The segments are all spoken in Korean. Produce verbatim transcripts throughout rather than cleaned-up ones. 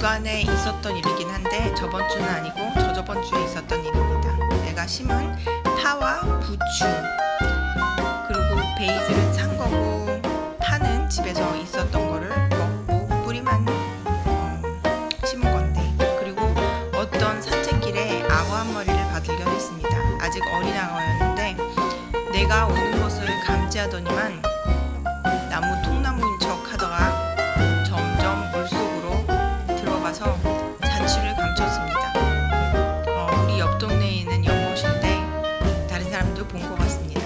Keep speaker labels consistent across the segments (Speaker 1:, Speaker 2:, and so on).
Speaker 1: 주간에 있었던 일이긴 한데 저번 주는 아니고 저저번 주에 있었던 일입니다. 내가 심은 파와 부추 그리고 베이즐은 산 거고 파는 집에서 있었던 거를 먹고 뿌리만 어, 심은 건데, 그리고 어떤 산책길에 악어 한 마리를 발견했습니다. 아직 어린 악어였는데 내가 오는 것을 감지하더니만 나무 통나무인 척 하다가 점점 물속으로 들어가서 자취를 감췄습니다. 어, 우리 옆 동네에 있는 연못인데 다른 사람도 본 것 같습니다.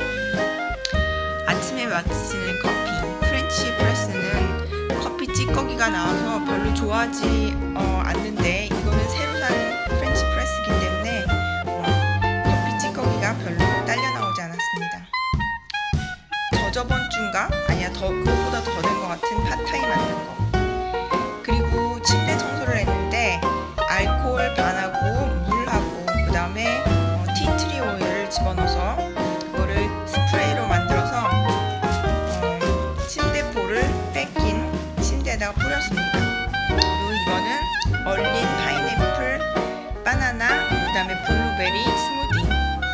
Speaker 1: 아침에 마시는 커피, 프렌치 프레스는 커피 찌꺼기가 나와서 별로 좋아하지 어, 않는데 이거는 새로 산 프렌치 프레스이기 때문에 어, 커피 찌꺼기가 별로 딸려 나오지 않았습니다. 저저번 주인가? 아니야, 더 그거보다 더 된 것 같은 팟타이 만든 거. 그리고 침대 청소를 했는데 알코올 반하고 물하고 그 다음에 어, 티트리 오일을 집어넣어서 그거를 스프레이로 만들어서 어, 침대볼을 뺏긴 침대에다가 뿌렸습니다. 그리고 이거는 얼린 파인애플, 바나나, 그 다음에 블루베리 스무디.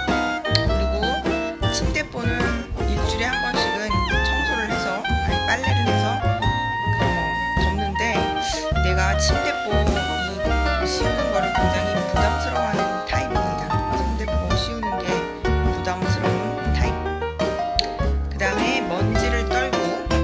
Speaker 1: 그리고 침대볼은 일주일에 한 번씩은 청소를 해서, 아니 빨래를 해서 어, 덮는데 내가 침대볼 씌우는 거를 굉장히 부담스러워하는 타입입니다. 침대볼 씌우는 게 부담스러운 타입. 그 다음에 먼지를 떨고,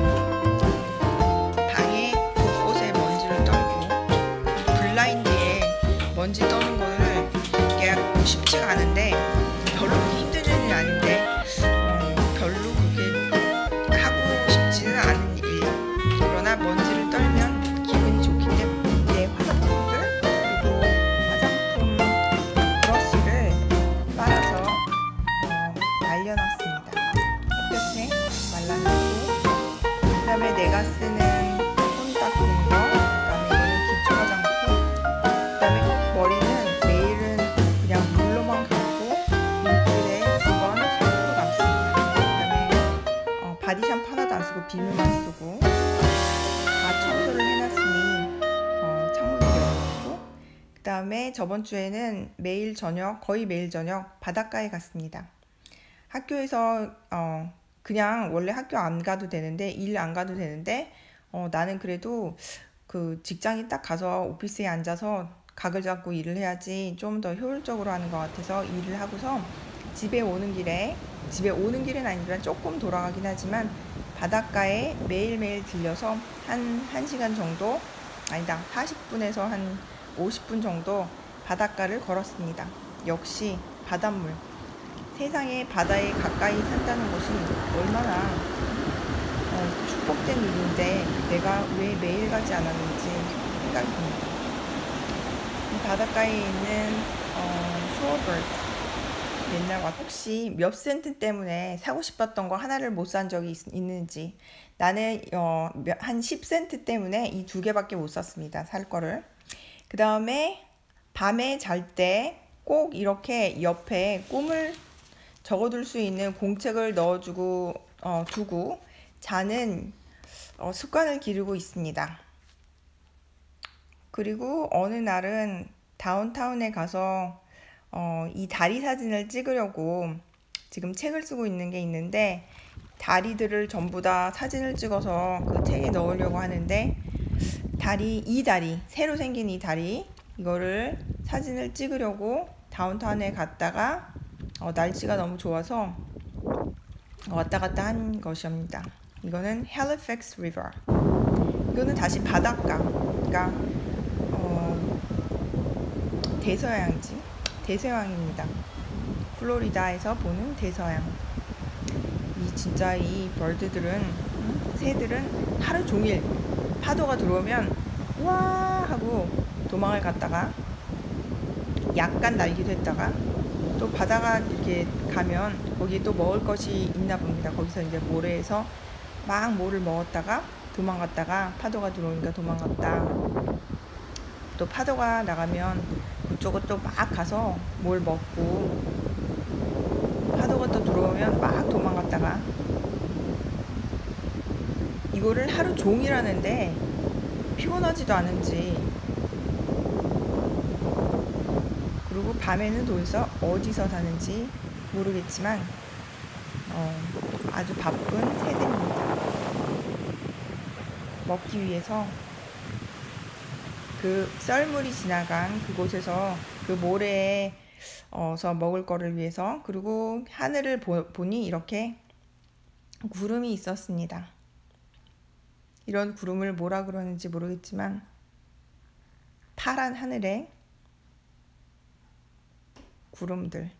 Speaker 1: 방에 곳곳에 먼지를 떨고, 블라인드에 먼지 떠는 거를 이게 쉽지가 않은데 별로 힘든 일이 아닌데 어, 별로 그렇게 하고 싶지는 않은 일. 그러나 먼지를 떨면 기분이 좋기 때문에 화장품들 그리고 화장품 브러쉬를 빨아서 어, 말려놨습니다. 햇볕에 말라놓고, 그 다음에 내가 쓰는 손 닦는 거, 그 다음에 이거는 기초 화장품, 그 다음에 머리는 매일은 그냥 물로만 감고 일주일에 두 번 샴푸로 감습니다. 그 다음에 어, 바디 샴푸 하나도 안 쓰고 비누만 쓰고 다 청소를 해놨으니 어, 창문을 열어놓고, 그 다음에 저번 주에는 매일 저녁, 거의 매일 저녁 바닷가에 갔습니다. 학교에서 어, 그냥 원래 학교 안 가도 되는데, 일 안 가도 되는데 어, 나는 그래도 그 직장에 딱 가서 오피스에 앉아서 각을 잡고 일을 해야지 좀 더 효율적으로 하는 것 같아서 일을 하고서 집에 오는 길에, 집에 오는 길은 아니지만 조금 돌아가긴 하지만 바닷가에 매일매일 들려서 한 1시간 정도, 아니다 사십 분에서 한 오십 분 정도 바닷가를 걸었습니다. 역시 바닷물, 세상에 바다에 가까이 산다는 것이 얼마나 어, 축복된 일인데 내가 왜 매일 가지 않았는지 생각이 듭니다. 이 바닷가에 있는 어, 쇼어버드, 옛날 와 혹시 몇 센트 때문에 사고 싶었던 거 하나를 못 산 적이 있, 있는지. 나는 어, 한 십 센트 때문에 이 두 개밖에 못 샀습니다. 살 거를. 그 다음에 밤에 잘 때 꼭 이렇게 옆에 꿈을 적어둘 수 있는 공책을 넣어주고 어, 두고 자는 어, 습관을 기르고 있습니다. 그리고 어느 날은 다운타운에 가서 어, 이 다리 사진을 찍으려고 지금 책을 쓰고 있는 게 있는데, 다리들을 전부 다 사진을 찍어서 그 책에 넣으려고 하는데, 다리, 이 다리, 새로 생긴 이 다리, 이거를 사진을 찍으려고 다운타운에 갔다가 어, 날씨가 너무 좋아서 왔다 갔다 한 것입니다. 이거는 헬리팩스 리버. 이거는 다시 바닷가, 그러니까 어, 대서양이지. 대서양입니다. 플로리다에서 보는 대서양. 이 진짜 이 벌드들은, 새들은 하루 종일 파도가 들어오면 와 하고 도망을 갔다가 약간 날기도 했다가 또 바다가 이렇게 가면 거기 또 먹을 것이 있나 봅니다. 거기서 이제 모래에서 막 뭐를 먹었다가 도망갔다가 파도가 들어오니까 도망갔다. 또 파도가 나가면 그쪽으로 또 막 가서 뭘 먹고, 파도가 또 들어오면 막 도망갔다가. 이거를 하루 종일 하는데 피곤하지도 않은지, 그리고 밤에는 도대체 어디서 사는지 모르겠지만 어, 아주 바쁜 새들입니다. 먹기 위해서 그 썰물이 지나간 그곳에서 그 모래에서 먹을 거를 위해서, 그리고 하늘을 보, 보니 이렇게 구름이 있었습니다. 이런 구름을 뭐라 그러는지 모르겠지만 파란 하늘에 구름들.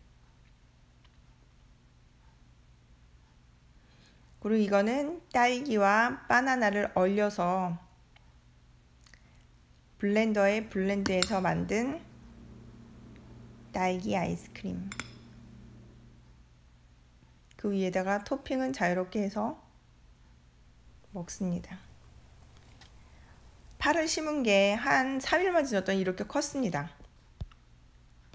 Speaker 1: 그리고 이거는 딸기와 바나나를 얼려서 블렌더에 블렌드해서 만든 딸기 아이스크림. 그 위에다가 토핑은 자유롭게 해서 먹습니다. 파를 심은 게 한 삼 일만 지났더니 이렇게 컸습니다.